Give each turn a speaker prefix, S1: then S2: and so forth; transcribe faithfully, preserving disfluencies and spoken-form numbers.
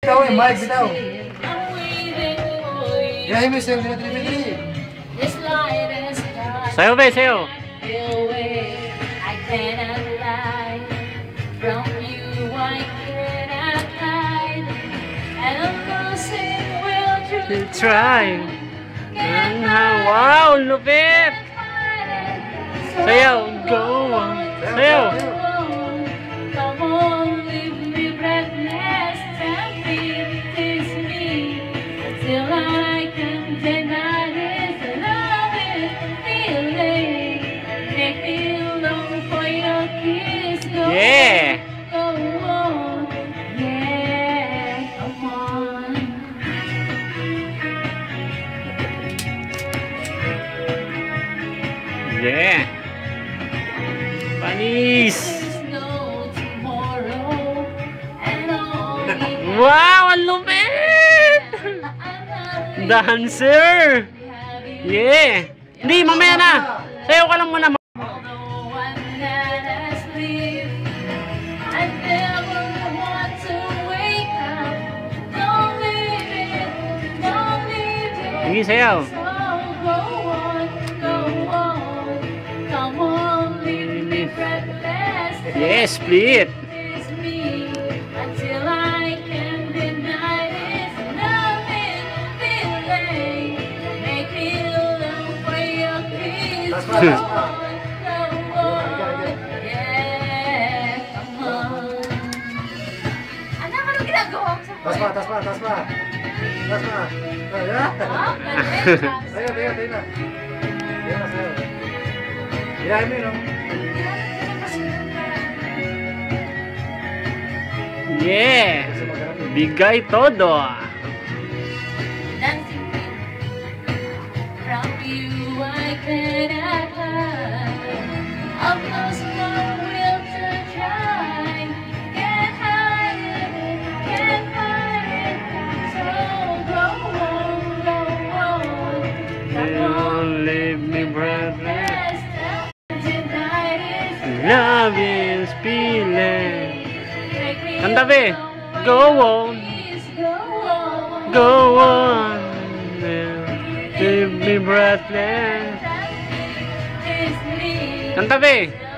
S1: bitaw eh, mic bitaw. Yahay mo sa'yo, dili, dili, dili.
S2: Sayo ba, sayo.
S3: I cannot lie from you. I cannot hide, and I'm losing will to
S2: try. Wow, lupit. Sayo, go. Sayo.
S3: Come on, leave me breathless. Tell me, tease me until I can deny this loving feeling. Make me long for your kiss. Go
S2: Yeah.
S3: on, go on, yeah, come on.
S2: Yeah. Panis.
S3: There's no tomorrow, and only
S2: Wow, ang lupit. Dancer. Yeah. Hindi, mamaya na. Sayo ka lang muna.
S3: no one that has lived. I never want to wake up. Don't leave it, don't leave it.
S2: Sige, sayaw.
S3: So go on, go on. Come on, leave me breathless.
S2: Yes, split.
S3: Tease me until I can deny this loving feeling. Make me long for your kiss.
S1: Tas
S3: Go
S1: pa, tas pa.
S3: on, go on, yeah, come on. Anak, ano ginagawa mo sa
S1: Tas pa, tas pa, tas pa. Tas pa. Ayan.
S3: Ah, galing.
S1: Tayo, tayo, tayo na. Tayo na, sayo. Yahay mo yun, no?
S2: Yeah.
S1: Kasi maghanap yun.
S2: Bigay todo.
S3: Dancing queen, from you I cannot hide. I've lost my will to try. Can't hide it, can't hide it. So go on, go on. Come on,
S2: Leave me breathless.
S3: let's deny this
S2: Love is feeling.
S3: Make me
S2: Kanta, be.
S3: long for
S2: Go
S3: your
S2: on.
S3: kiss. Go on,
S2: Go on. Leave me breathless.
S3: It's me.
S2: Kanta, be.